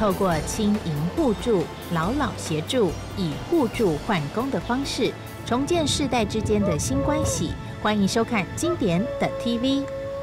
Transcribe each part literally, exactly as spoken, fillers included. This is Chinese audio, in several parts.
透过轻盈互助、老老协助，以互助换工的方式，重建世代之间的新关系。欢迎收看经典的 T V。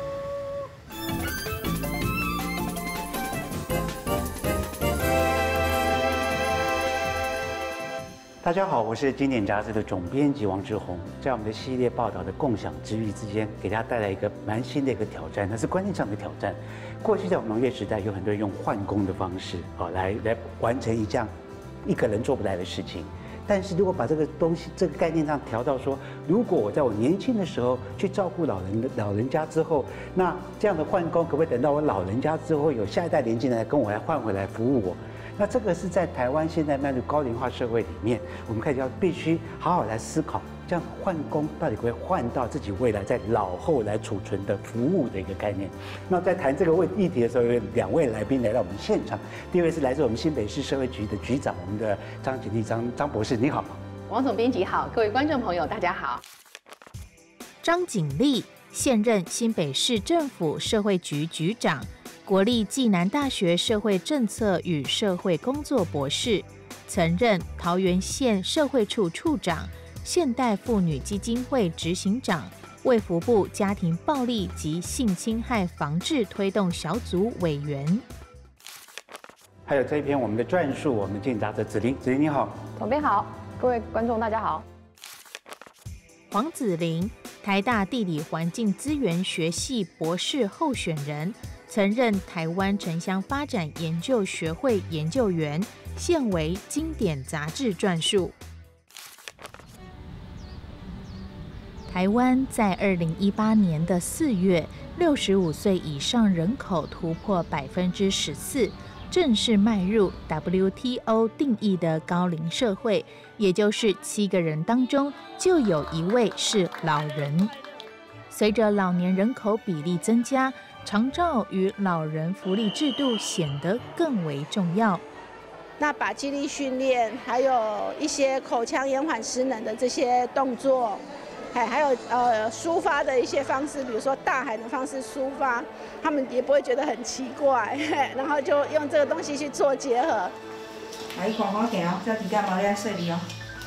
大家好，我是经典杂志的总编辑王志宏。在我们的系列报道的共享之余之间，给大家带来一个蛮新的一个挑战，那是观念上的挑战。过去在我们农业时代，有很多人用换工的方式，啊，来来完成一项一个人做不来的事情。但是如果把这个东西、这个概念上调到说，如果我在我年轻的时候去照顾老人的老人家之后，那这样的换工可不可以等到我老人家之后，有下一代年轻人来跟我来换回来服务我？那这个是在台湾现在迈入高龄化社会里面，我们开始要必须好好来思考，这样换工到底会不会换到自己未来在老后来储存的服务的一个概念。那在谈这个问议题的时候，有两位来宾来到我们现场，第一位是来自我们新北市社会局的局长，我们的张锦丽张张博士，你好。 王总编辑好，各位观众朋友大家好。 张锦丽现任新北市政府社会局局长，国立暨南大学社会政策与社会工作博士，曾任桃园县社会处处长、现代妇女基金会执行长、卫福部家庭暴力及性侵害防治推动小组委员。 还有这一篇我们的撰述，我们的经典杂志子琳，子琳你好。 总编好，各位观众大家好。 黄子琳，台大地理环境资源学系博士候选人，曾任台湾城乡发展研究学会研究员，现为经典杂志撰述。台湾在二零一八年的四月，六十五岁以上人口突破百分之十四，正式迈入 W T O 定义的高龄社会，也就是七个人当中就有一位是老人。随着老年人口比例增加，长照与老人福利制度显得更为重要。 那把肌力训练，还有一些口腔延缓失能的这些动作，还还有呃抒发的一些方式，比如说大喊的方式抒发，他们也不会觉得很奇怪，然后就用这个东西去做结合。 来，看好行哦，这几件毛要设理哦。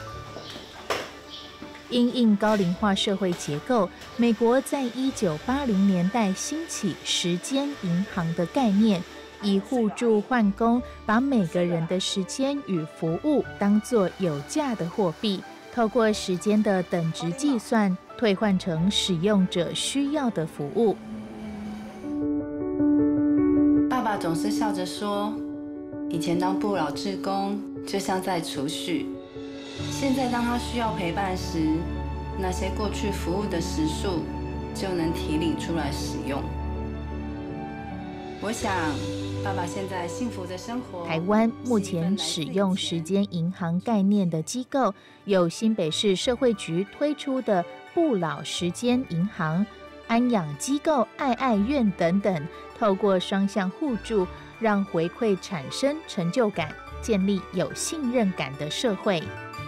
因应高龄化社会结构，美国在一九八零年代兴起时间银行的概念，以互助换工，把每个人的时间与服务当作有价的货币，透过时间的等值计算，兑换成使用者需要的服务。 爸爸总是笑着说，以前当不老志工就像在储蓄，现在当他需要陪伴时，那些过去服务的时数就能提领出来使用。我想爸爸现在幸福的生活。 台湾目前使用时间银行概念的机构有新北市社会局推出的不老时间银行、安养机构爱爱院等等，透过双向互助，让回馈产生成就感，建立有信任感的社会。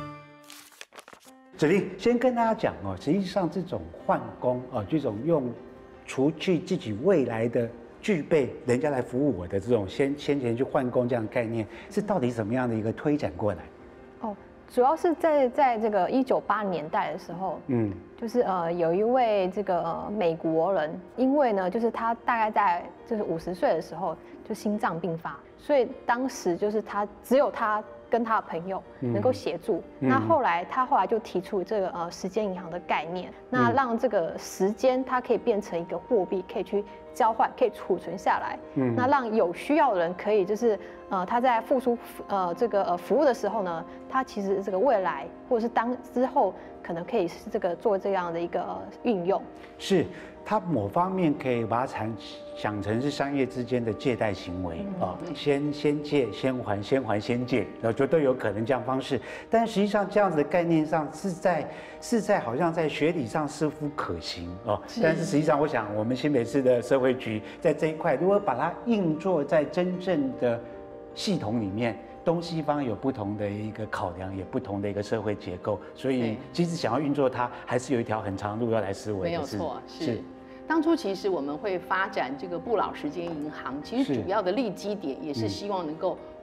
子琳先跟大家讲哦，实际上这种换工哦，这种用除去自己未来的具备人家来服务我的这种先先前去换工这样的概念，是到底怎么样的一个推展过来？ 哦，主要是在在这个一九八年代的时候，嗯，就是呃有一位这个、呃、美国人，因为呢就是他大概在就是五十岁的时候就心脏病发，所以当时就是他只有他跟他的朋友能够协助。嗯、那后来他后来就提出这个呃时间银行的概念，那让这个时间它可以变成一个货币，可以去交换，可以储存下来。嗯，那让有需要的人可以就是呃他在付出呃这个呃服务的时候呢，他其实这个未来或者是当之后可能可以是这个做这样的一个、呃、运用。是。 它某方面可以把它想成是商业之间的借贷行为啊、嗯，先先借先还，先还先借，然后就都有可能这样方式。但实际上这样子的概念上是在是在好像在学理上似乎可行哦，但是实际上我想我们新北市的社会局在这一块，如果把它硬做在真正的系统里面。东西方有不同的一个考量，也不同的一个社会结构，所以即使想要运作它，还是有一条很长的路要来思维。 没有错，是。是当初其实我们会发展这个不老时间银行，其实主要的立基点也是希望能够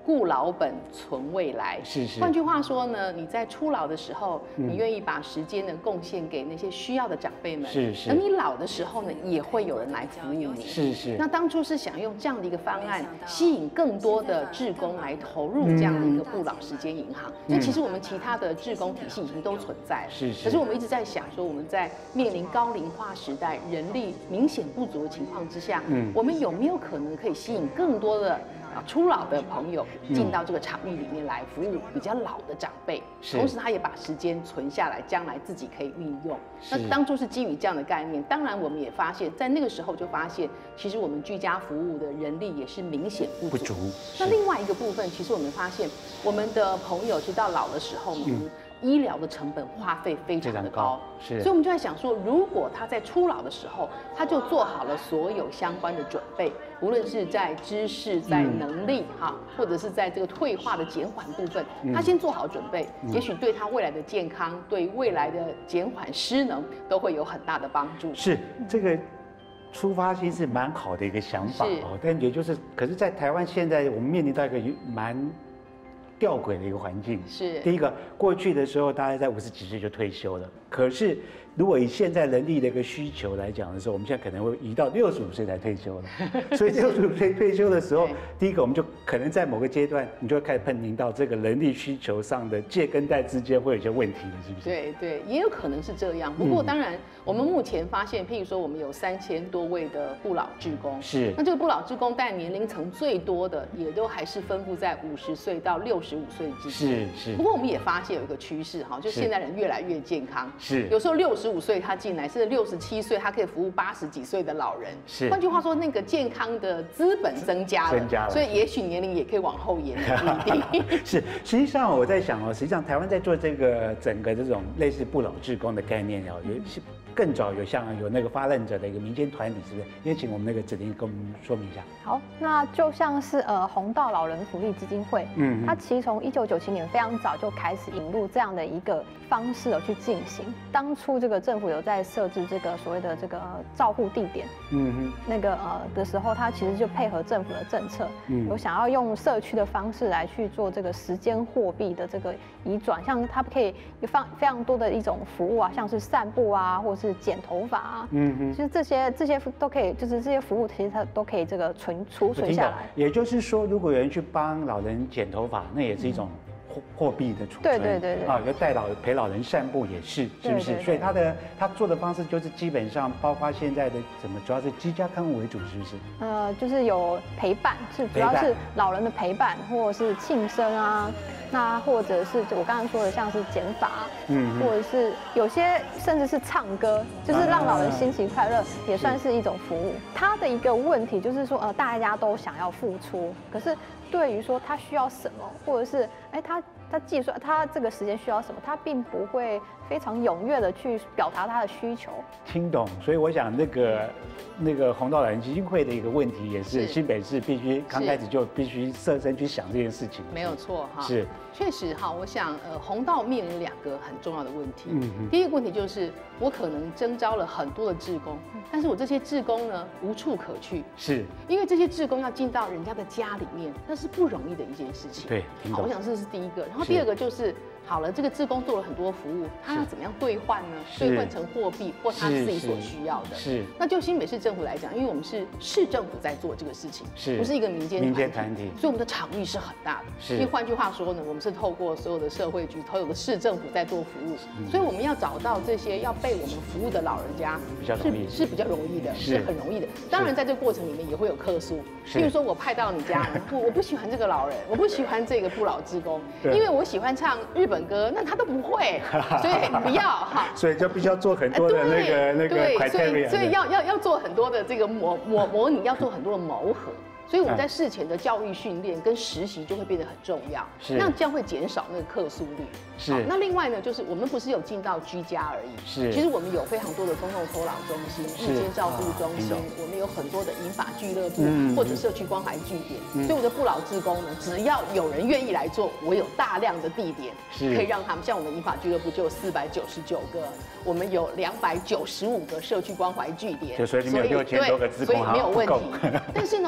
顾老本存未来。 是是。 换句话说呢，你在初老的时候，嗯、你愿意把时间呢贡献给那些需要的长辈们。 是是。 等你老的时候呢，也会有人来服务你。 是是。 那当初是想用这样的一个方案，吸引更多的志工来投入这样的一个不老时间银行。嗯、所以其实我们其他的志工体系已经都存在了。 是是。 可是我们一直在想说，我们在面临高龄化时代，人力明显不足的情况之下，嗯，我们有没有可能可以吸引更多的啊初老的朋友进到这个场域里面来服务比较老的长辈？同时他也把时间存下来，将来自己可以运用。那当初是基于这样的概念，当然我们也发现，在那个时候就发现，其实我们居家服务的人力也是明显不足。不足。那另外一个部分，其实我们发现，我们的朋友其实到老的时候，嗯。医疗的成本花费非常的高， 是， 所以我们就在想说，如果他在初老的时候，他就做好了所有相关的准备，无论是在知识、在能力哈、嗯，或者是在这个退化的减缓部分，他先做好准备，嗯、也许对他未来的健康、对未来的减缓失能都会有很大的帮助。 是这个。出发心是蛮好的一个想法哦，但也就是，可是，在台湾现在我们面临到一个蛮吊诡的一个环境。 是第一个，过去的时候大概在五十几岁就退休了，可是如果以现在人力的一个需求来讲的时候，我们现在可能会移到六十五岁才退休了。所以六十五岁退休的时候，第一个我们就可能在某个阶段，你就会开始碰临到这个人力需求上的借跟贷之间会有一些问题了，是不是？ 对对，也有可能是这样。不过当然，我们目前发现，譬如说我们有三千多位的不老志工， 是那这个不老志工，但年龄层最多的也都还是分布在五十岁到六十五岁之间。 是是。 不过我们也发现有一个趋势哈，就现在人越来越健康。 是。 有时候六十五岁他进来，甚至六十七岁他可以服务八十几岁的老人。 是。 换句话说，那个健康的资本增加了， 增加了， 所以也许年龄也可以往后延，不一定。 是，实际上我在想哦，实际上台湾在做这个整个这种类似不老志工的概念哦，有更早有像有那个发任者的一个民间团体，是不是？也请我们那个子玲跟我们说明一下。 好，那就像是呃弘道老人福利基金会，嗯，它其实从一九九七年非常早就开始引入这样的一个方式而去进行。当初这个政府有在设置这个所谓的这个照护地点，嗯哼，那个呃的时候，它其实就配合政府的政策，嗯，有想要用社区的方式来去做这个时间货币的这个移转，像它可以有非常非常多的一种服务啊，像是散步啊，或者是剪头发啊，嗯哼，其实这些这些都可以，就是这些服务其实它都可以这个存储存下来。 也就是说，如果有人去帮老人剪头发，那也是一种货货币的储存。 对对对对。 啊，有带老陪老人散步也是，是不是？对对对，所以他的他做的方式就是基本上包括现在的怎么，主要是居家看护为主，是不是？ 呃，就是有陪伴，是主要是老人的陪伴，或者是庆生啊。那或者是我刚刚说的，像是剪发，嗯，或者是有些甚至是唱歌，就是让老人心情快乐，也算是一种服务。他的一个问题就是说，呃，大家都想要付出，可是对于说他需要什么，或者是哎他他计算他这个时间需要什么，他并不会非常踊跃的去表达他的需求。 听懂，所以我想那个那个弘道老人基金会的一个问题，也是新北市必须刚开始就必须设身去想这件事情。 没有错哈， 是。 确实哈，我想呃，弘道面临两个很重要的问题。嗯，第一个问题就是我可能征召了很多的志工，但是我这些志工呢无处可去， 是因为这些志工要进到人家的家里面，那是不容易的一件事情。 对， 好，我想这是第一个。然后第二个就是。好了，这个志工做了很多服务，他要怎么样兑换呢？兑换成货币或他自己所需要的。 是。 那就新北市政府来讲，因为我们是市政府在做这个事情， 是， 不是一个民间民间团体， 所以我们的场域是很大的。 是。 因为换句话说呢，我们是透过所有的社会局、所有的市政府在做服务，嗯、所以我们要找到这些要被我们服务的老人家， 比较容易， 是比较容易的，是很容易的。当然，在这个过程里面也会有客诉，比如说我派到你家，不，我不喜欢这个老人，我不喜欢这个不老志工，因为我喜欢唱日本歌，那他都不。不会，所以不要哈。 所以就必须要做很多的那个那个 criteria， 所以要要要做很多的这个模模模拟，要做很多的谋合。所以我们在事前的教育训练跟实习就会变得很重要， 是， 那这样会减少那个客诉率。 是。 那另外呢，就是我们不是有进到居家而已， 是。 其实我们有非常多的公共托老中心、日间照顾中心，我们有很多的银发俱乐部或者社区关怀据点。所以我的不老志工呢，只要有人愿意来做，我有大量的地点可以让他们。像我们银发俱乐部就有四百九十九个，我们有两百九十五个社区关怀据点， 所以你们有六千多个志工， 所以没有问题。但是呢，同样的。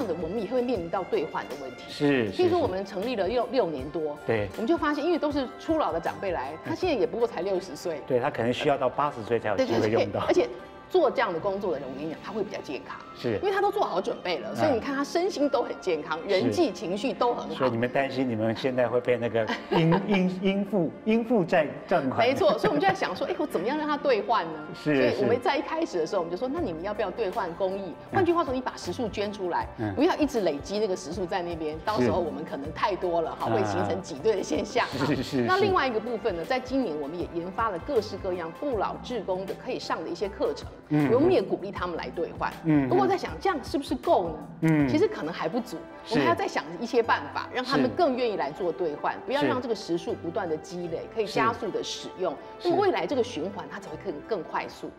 的我们也会面临到兑换的问题。 是， 譬如说我们成立了六六年多， 对， 我们就发现，因为都是初老的长辈来，他现在也不过才六十岁， 对他可能需要到八十岁才有机会用到， 而且。做这样的工作的人，我跟你讲，他会比较健康， 是因为他都做好准备了，所以你看他身心都很健康，人际情绪都很好。 所以你们担心你们现在会被那个应应应付应付债账款？ 没错，所以我们就在想说，哎，我怎么样让他兑换呢？ 是， 所以我们在一开始的时候，我们就说，那你们要不要兑换公益？换句话说，你把时数捐出来，不要一直累积那个时数在那边，到时候我们可能太多了，哈，会形成挤兑的现象。 是是。 那另外一个部分呢，在今年我们也研发了各式各样不老志工的可以上的一些课程，我们也鼓鼓励他们来兑换。嗯，不过在想这样是不是够呢？嗯，其实可能还不足，我们还要再想一些办法，让他们更愿意来做兑换，不要让这个时数不断的积累，可以加速的使用。那么未来这个循环它才会更更快速。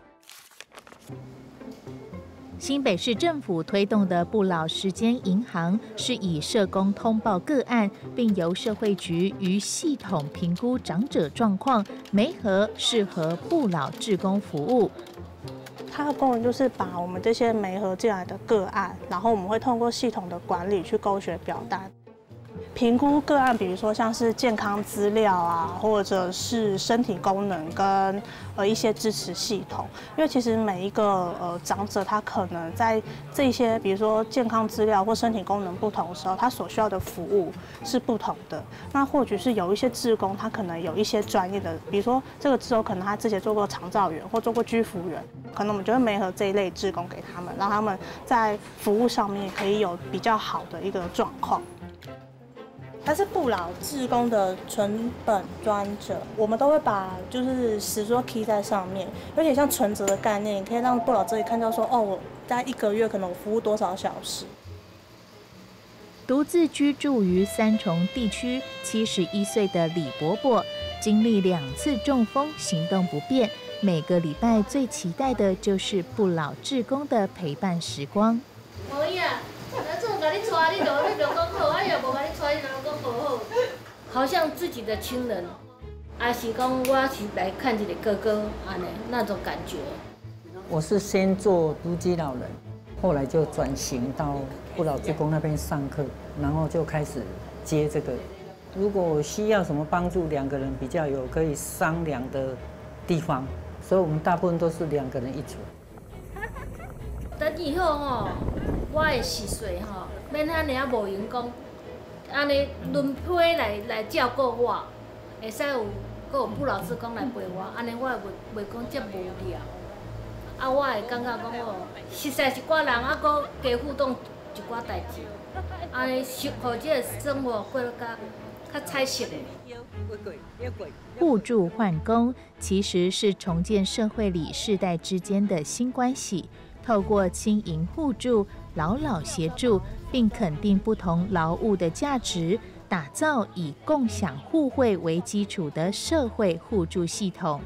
新北市政府推动的不老时间银行是以社工通报个案，并由社会局于系统评估长者状况，媒合适合不老志工服务。 它的功能就是把我们这些媒合进来的个案，然后我们会通过系统的管理去勾选表单，评估个案，比如说像是健康资料啊，或者是身体功能跟呃一些支持系统。因为其实每一个呃长者他可能在这些比如说健康资料或身体功能不同的时候，他所需要的服务是不同的。那或许是有一些志工，他可能有一些专业的，比如说这个志工可能他之前做过长照员或做过居服员，可能我们就会媒合这一类志工给他们，让他们在服务上面可以有比较好的一个状况。它是不老志工的存本专折，我们都会把就是时数 key 在上面，有点像存折的概念，你可以让不老这里看到说，哦，我在一个月可能我服务多少小时。 独自居住于三重地区，七十一岁的李伯伯，经历两次中风，行动不便，每个礼拜最期待的就是不老志工的陪伴时光。 可以啊。那这把你带，你就你就讲好，啊，又无把你带，你就讲好好，好像自己的亲人，还是讲我是来看这个哥哥，安尼那种感觉。 我是先做独居老人，后来就转型到不老志工那边上课，然后就开始接这个。如果需要什么帮助，两个人比较有可以商量的地方，所以我们大部分都是两个人一组。 等以后吼，我的四岁吼，免遐尔啊无闲讲，安尼轮配来来照顾我，会使有，搁有不老志工来陪我，安尼我会袂袂讲遮无聊。啊，我会感觉讲哦，熟悉一寡人，啊，搁加互动一寡代志，安尼生互这个生活过得较较彩色的。 互助换工其实是重建社会里世代之间的新关系。透过轻盈互助、老老协助，并肯定不同劳务的价值，打造以共享互惠为基础的社会互助系统。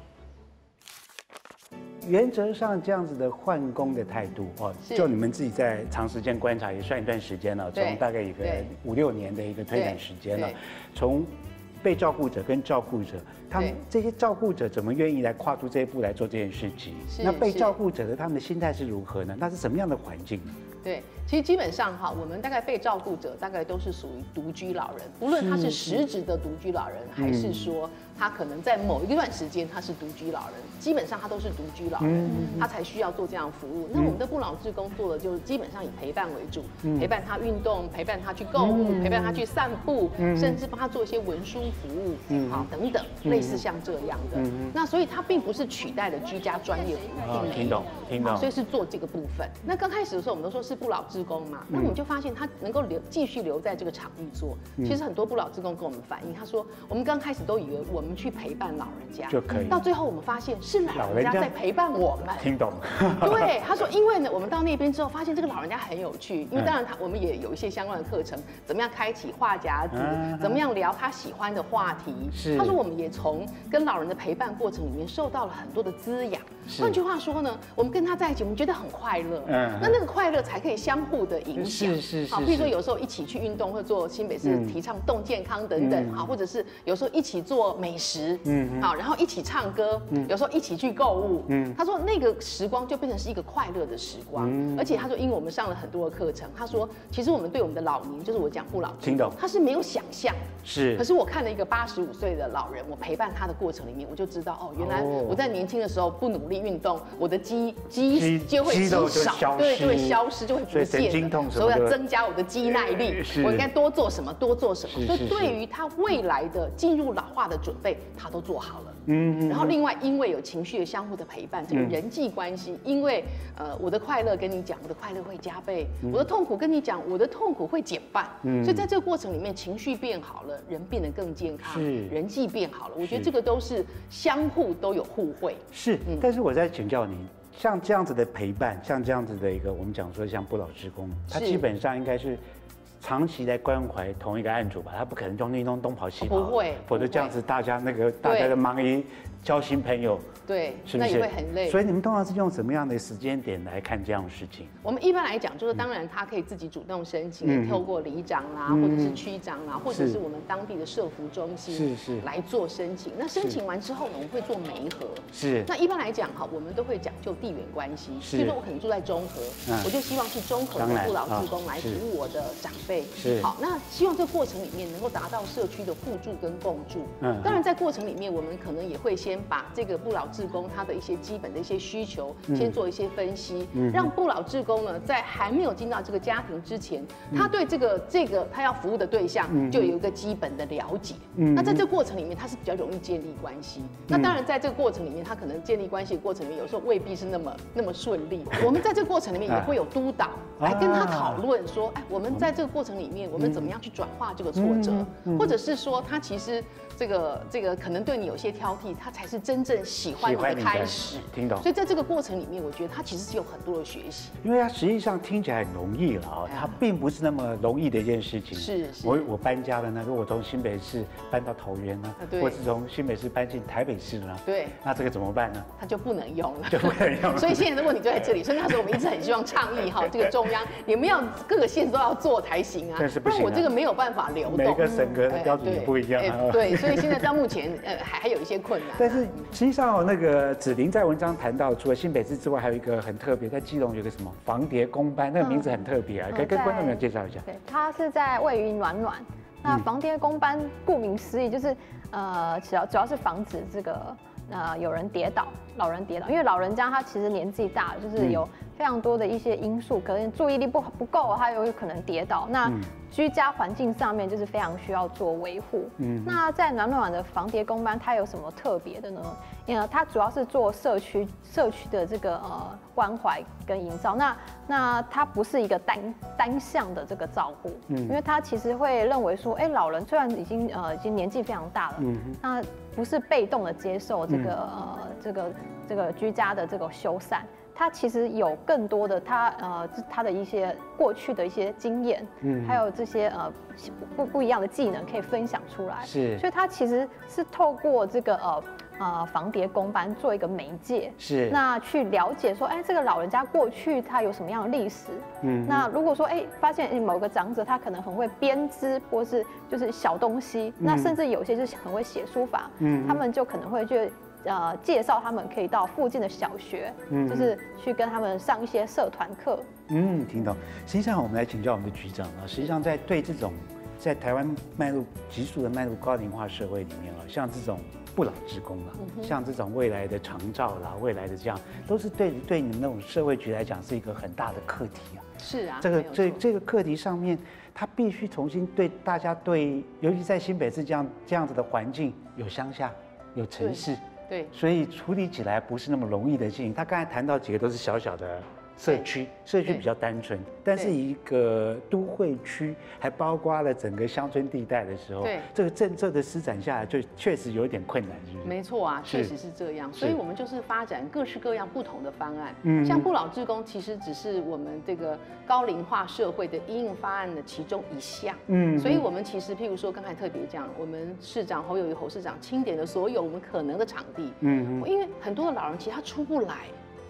原则上，这样子的换工的态度哦，就你们自己在长时间观察，也算一段时间了，从大概一个五六年的一个推展时间了，从被照顾者跟照顾者。他们这些照顾者怎么愿意来跨出这一步来做这件事情？那被照顾者的他们的心态是如何呢？那是什么样的环境呢？ 对，其实基本上哈，我们大概被照顾者大概都是属于独居老人，无论他是实质的独居老人，还是说他可能在某一段时间他是独居老人，基本上他都是独居老人，他才需要做这样服务。那我们的不老志工做的就是基本上以陪伴为主，陪伴他运动，陪伴他去购物，陪伴他去散步，甚至帮他做一些文书服务，啊等等，类似像这样的。那所以它并不是取代了居家专业服务， 听懂听懂， 所以是做这个部分。那刚开始的时候，我们都说是不老志工嘛，那我们就发现他能够留继续留在这个场域做。其实很多不老志工跟我们反映，他说我们刚开始都以为我们去陪伴老人家就可以， 到最后我们发现是老人家在陪伴我们。 听懂？ 对，他说因为呢，我们到那边之后发现这个老人家很有趣，因为当然他我们也有一些相关的课程，怎么样开启话匣子，怎么样聊他喜欢的话题。他说我们也从跟老人的陪伴过程里面受到了很多的滋养。换句话说呢，我们跟他在一起，我们觉得很快乐。嗯，那那个快乐才可以相互的影响。 是是是。 好，譬如说有时候一起去运动，或做新北市提倡动健康等等，好，或者是有时候一起做美食，嗯，好，然后一起唱歌，有时候一一起去购物。嗯，他说那个时光就变成是一个快乐的时光，嗯、而且他说，因为我们上了很多的课程，他说其实我们对我们的老年，就是我讲不老， 听懂？ 他是没有想象， 是。 可是我看了一个八十五岁的老人，我陪伴他的过程里面，我就知道哦，原来我在年轻的时候不努力运动，我的肌肌就会肌少，对，就会消失，就会不见了。所以要增加我的肌耐力，我应该多做什么，多做什么。所以对于他未来的进入老化的准备，他都做好了。嗯，然后另外，因为有情绪的相互的陪伴，这个人际关系，因为呃我的快乐跟你讲，我的快乐会加倍；我的痛苦跟你讲，我的痛苦会减半。嗯，所以在这个过程里面，情绪变好了，人变得更健康，人际变好了。我觉得这个都是相互都有互惠。 是，但是我在请教您。像这样子的陪伴，像这样子的一个，我们讲说像不老志工，他基本上应该是长期来关怀同一个案主吧，他不可能就那东东跑西跑， 不会， 否则这样子大家那个大家的忙于交新朋友， 对， 是不是？ 那也会很累。 所以你们通常是用什么样的时间点来看这样的事情？ 我们一般来讲，就是当然他可以自己主动申请，嗯、透过里长啦，嗯、或者是区长啦，或者是我们当地的社福中心是是来做申请。那申请完之后呢，我们会做媒合。是。那一般来讲哈，我们都会讲究地缘关系。是。比如说我可能住在中和，嗯、我就希望是中和的不老志工来服务我的长辈。是。好，那希望这个过程里面能够达到社区的互助跟共助。嗯。当然在过程里面，我们可能也会先把这个不老志工他的一些基本的一些需求，嗯、先做一些分析，嗯、让不老志工呢在还没有进到这个家庭之前，嗯、他对这个这个他要服务的对象就有一个基本的了解。嗯、那在这个过程里面，他是比较容易建立关系。嗯、那当然在这个过程里面，他可能建立关系的过程里面，有时候未必是那么那么顺利。我们在这个过程里面也会有督导来跟他讨论说，哎，我们在这个过程里面，我们怎么样去转化这个挫折，或者是说他其实这个这个可能对你有些挑剔，他才是真正喜欢你的开始。 听懂？ 所以在这个过程里面，我觉得他其实是有很多的学习， 因为他实际上听起来很容易了啊，它并不是那么容易的一件事情。 是是。 我我搬家了呢，如果从新北市搬到桃园呢，或是从新北市搬进台北市呢， 对， 那这个怎么办呢？ 他就不能用了， 就不能用了。 所以现在的问题就在这里，所以那时候我们一直很希望倡议哈，这个中央你们要各个县都要做才行啊，不然我这个没有办法流动。 每个审核的标准也不一样啊。 对，所以现在到目前呃还还有一些困难。 但是实际上那个子玲在文章谈到，除了新北市之外，还有一个很特别，在基隆有个什么防蝶工班，那个名字很特别啊，可以跟观众们介绍一下。 对，它是在位于暖暖。那防蝶工班顾名思义就是呃，主要主要是防止这个呃有人跌倒，老人跌倒，因为老人家他其实年纪大了，就是有非常多的一些因素，可能注意力不不够，他有可能跌倒。那居家环境上面就是非常需要做维护。嗯，那在暖暖的防蝶工班，它有什么特别的呢？因为它主要是做社区社区的这个呃关怀跟营造。那那它不是一个单单向的这个照顾，嗯，因为它其实会认为说，哎，老人虽然已经呃已经年纪非常大了，嗯，那不是被动的接受这个、嗯、呃这个这个居家的这个修缮。他其实有更多的他呃他的一些过去的一些经验，嗯，还有这些呃不不一样的技能可以分享出来，是，所以他其实是透过这个呃呃防蝶工班做一个媒介，是，那去了解说，哎，这个老人家过去他有什么样的历史，嗯，那如果说哎发现某个长者他可能很会编织或是就是小东西，嗯、那甚至有些就是很会写书法，嗯，他们就可能会去。呃，介绍他们可以到附近的小学，嗯，就是去跟他们上一些社团课。 嗯，听懂。实际上，我们来请教我们的局长啊。实际上，在对这种在台湾迈入急速的迈入高龄化社会里面啊，像这种不老志工啊，嗯、像这种未来的长照啦，未来的这样，都是对对你们那种社会局来讲是一个很大的课题啊。 是啊， 这个这这个课题上面，他必须重新对大家对，尤其在新北市这样这样子的环境，有乡下，有城市。 对， 所以处理起来不是那么容易的事情。他刚才谈到几个都是小小的社区，社区比较单纯，但是一个都会区还包括了整个乡村地带的时候，对这个政策的施展下来，就确实有一点困难，是不是？ 没错啊，确实是这样。所以我们就是发展各式各样不同的方案。嗯，像不老志工其实只是我们这个高龄化社会的因应方案的其中一项。嗯，所以我们其实譬如说刚才特别讲，我们市长侯友宜侯市长清点了所有我们可能的场地。嗯，因为很多的老人其实他出不来。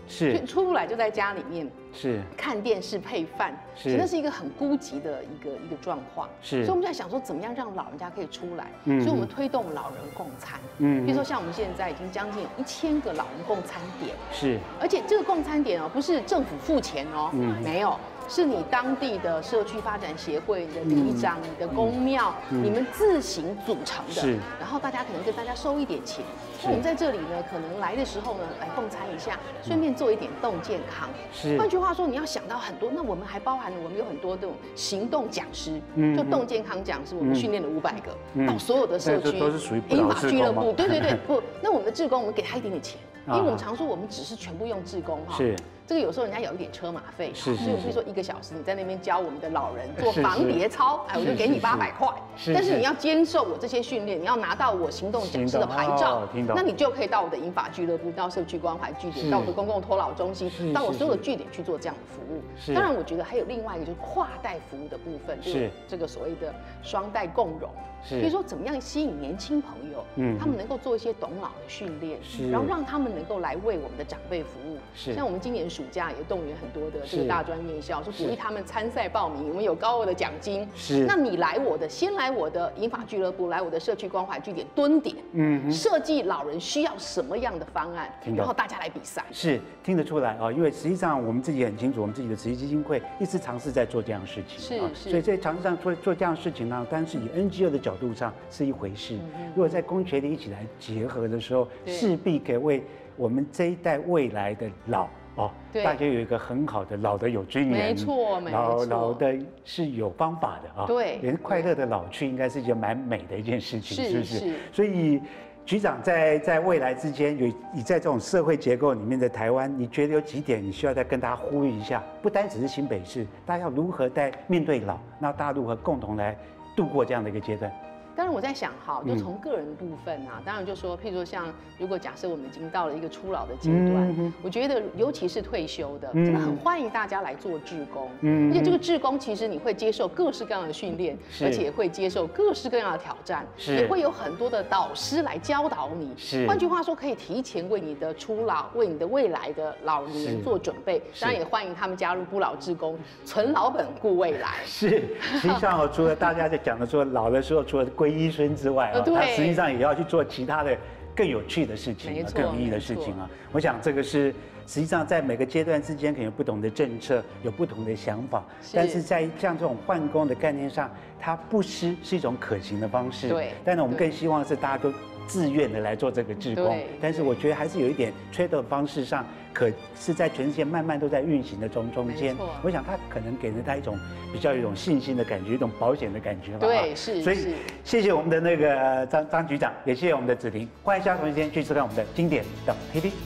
是出来就在家里面是看电视配饭， 是那是一个很孤寂的一个一个状况。 是， 所以我们在想说，怎么样让老人家可以出来？ 嗯， 所以我们推动老人共餐。嗯，比如说像我们现在已经将近有一千个老人共餐点。 是， 而且这个共餐点哦，不是政府付钱哦，嗯，没有。是你当地的社区发展协会、你的里长、嗯、你的公庙、嗯，你们自行组成的。是。然后大家可能跟大家收一点钱。那我们在这里呢，可能来的时候呢，来共餐一下，顺便做一点动健康。是。换句话说，你要想到很多，那我们还包含了我们有很多这种行动讲师，嗯，就动健康讲师，我们训练了五百个，嗯，到所有的社区， 都是属于英法俱乐部。对对对，不，那我们的志工，我们给他一点点钱。因为我们常说我们只是全部用志工哈，是这个有时候人家有一点车马费，是，所以我们说一个小时你在那边教我们的老人做防谍操，哎，我就给你八百块，但是你要接受我这些训练，你要拿到我行动讲师的牌照，那你就可以到我的银发俱乐部、到社区关怀据点、到我的公共托老中心、到我所有的据点去做这样的服务。当然，我觉得还有另外一个就是跨代服务的部分，就是这个所谓的双代共融。比如说，怎么样吸引年轻朋友，嗯，他们能够做一些懂老的训练，然后让他们能够来为我们的长辈服务。是，像我们今年暑假也动员很多的这个大专院校，说鼓励他们参赛报名，我们有高额的奖金。是，那你来我的，先来我的银发俱乐部，来我的社区关怀据点蹲点，嗯，设计老人需要什么样的方案，然后大家来比赛。 是，听得出来啊，因为实际上我们自己很清楚，我们自己的慈济基金会一直尝试在做这样的事情。是是，所以在尝试上做做这样的事情呢，当然是以 N G O 的角度上是一回事。如果在公权力一起来结合的时候，势必可以为我们这一代未来的老哦，大家有一个很好的老的有尊严， 没错，没错， 老老的是有方法的啊。对，连快乐的老去应该是一件蛮美的一件事情，是不是？所以。局长在在未来之间有你在这种社会结构里面的台湾，你觉得有几点你需要再跟大家呼吁一下？不单只是新北市，大家要如何在面对老，那大家如何共同来度过这样的一个阶段？ 当然我在想哈，就从个人的部分啊，当然就说，譬如说像如果假设我们已经到了一个初老的阶段，嗯、我觉得尤其是退休的，真的很欢迎大家来做志工。嗯，而且这个志工其实你会接受各式各样的训练，而且会接受各式各样的挑战，也会有很多的导师来教导你。是，换句话说，可以提前为你的初老、为你的未来的老年做准备。当然也欢迎他们加入不老志工，存老本顾未来。 是，实际上除了大家在讲的说老的时候，除了归依孙之外啊，他实际上也要去做其他的更有趣的事情，更有意义的事情啊。我想这个是实际上在每个阶段之间可能有不同的政策，有不同的想法，但是在像这种换工的概念上，它不失是一种可行的方式。对，但是我们更希望是大家都自愿的来做这个志工，但是我觉得还是有一点推的方式上，可是在全世界慢慢都在运行的中中间。我想它可能给人他一种比较有一种信心的感觉，一种保险的感觉吧。 对，是。 所以谢谢我们的那个张张局长，也谢谢我们的子婷，欢迎下同一时间去收看我们的经典的 T V。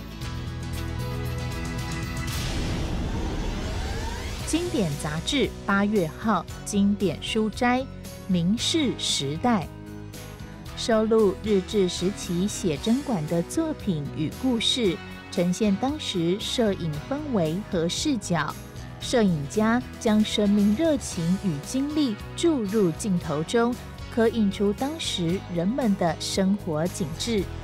经典杂志八月号经典书斋《明世时代》。收录日治时期写真馆的作品与故事，呈现当时摄影氛围和视角。摄影家将生命热情与经历注入镜头中，可引出当时人们的生活景致。